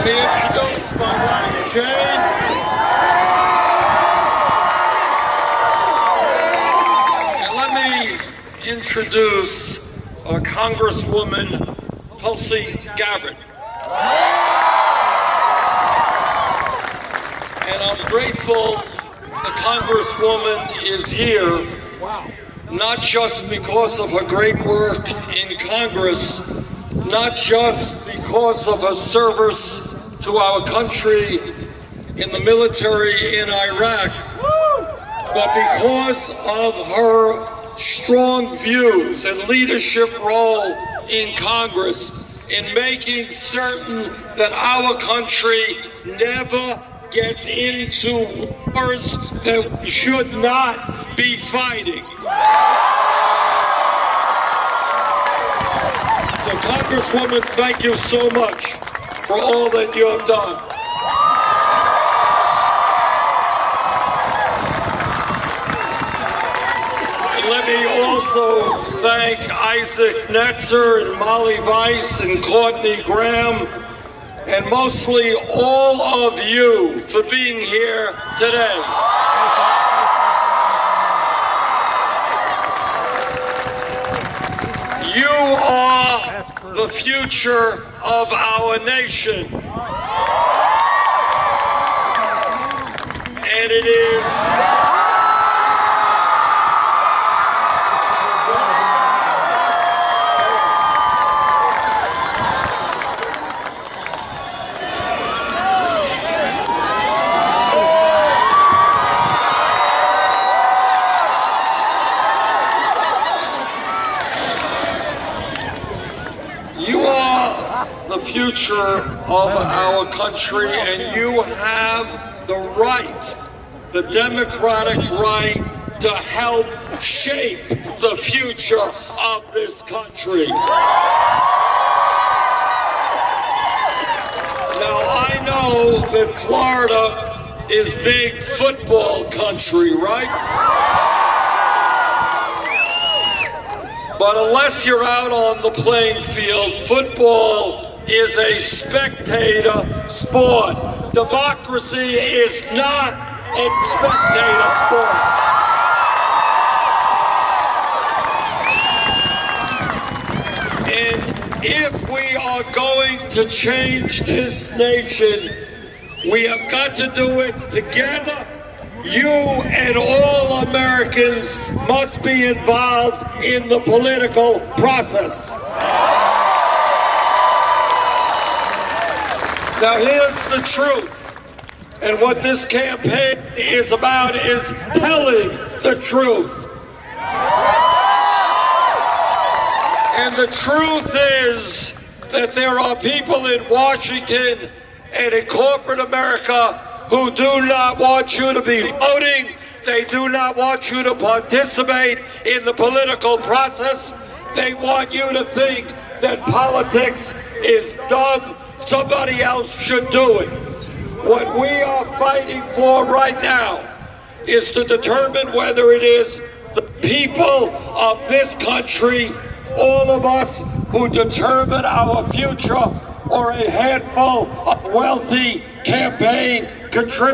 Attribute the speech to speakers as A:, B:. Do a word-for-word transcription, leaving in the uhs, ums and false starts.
A: me introduce my wife, Jane. And let me introduce our Congresswoman, Tulsi Gabbard. And I'm grateful the Congresswoman is here, not just because of her great work in Congress, not just because of her service to our country in the military in Iraq, but because of her strong views and leadership role in Congress in making certain that our country never gets into wars that we should not be fighting. So, Congresswoman, thank you so much for all that you have done. And let me also thank Isaac Netzer and Molly Weiss and Courtney Graham, and mostly all of you for being here today. You are the future of our nation. And it is the future of our country, and you have the right, the democratic right, to help shape the future of this country. Now, I know that Florida is big football country, right? But unless you're out on the playing field, football is a spectator sport. Democracy is not a spectator sport. And if we are going to change this nation, we have got to do it together. You and all Americans must be involved in the political process. Now, here's the truth, and what this campaign is about is telling the truth. And the truth is that there are people in Washington and in corporate America who do not want you to be voting. They do not want you to participate in the political process. They want you to think that politics is dumb. Somebody else should do it. What we are fighting for right now is to determine whether it is the people of this country, all of us who determine our future, or a handful of wealthy campaign contributors.